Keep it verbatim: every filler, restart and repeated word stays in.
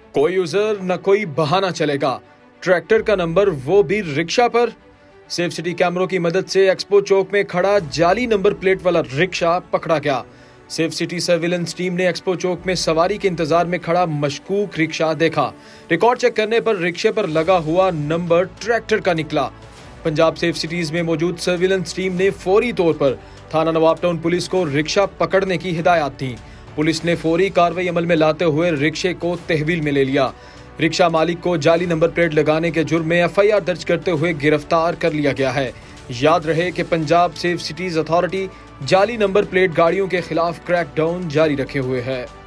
कोई यूजर न कोई बहाना चलेगा, ट्रैक्टर का नंबर वो भी रिक्शा पर। सेफ सिटी कैमरों की मदद से एक्सपो चौक में खड़ा जाली नंबर प्लेट वाला रिक्शा पकड़ा गया। सेफ सिटी सर्विलेंस टीम ने एक्सपो चौक में सवारी के इंतजार में खड़ा मशकूक रिक्शा देखा। रिकॉर्ड चेक करने पर रिक्शे पर लगा हुआ नंबर ट्रैक्टर का निकला। पंजाब सेफ सिटीज में मौजूद सर्विलेंस टीम ने फौरी तौर पर थाना नवाब टाउन पुलिस को रिक्शा पकड़ने की हिदायत दी। पुलिस ने फौरी कार्रवाई अमल में लाते हुए रिक्शे को तहवील में ले लिया। रिक्शा मालिक को जाली नंबर प्लेट लगाने के जुर्म में एफ आई आर दर्ज करते हुए गिरफ्तार कर लिया गया है। याद रहे कि पंजाब सेफ सिटीज अथॉरिटी जाली नंबर प्लेट गाड़ियों के खिलाफ क्रैकडाउन जारी रखे हुए है।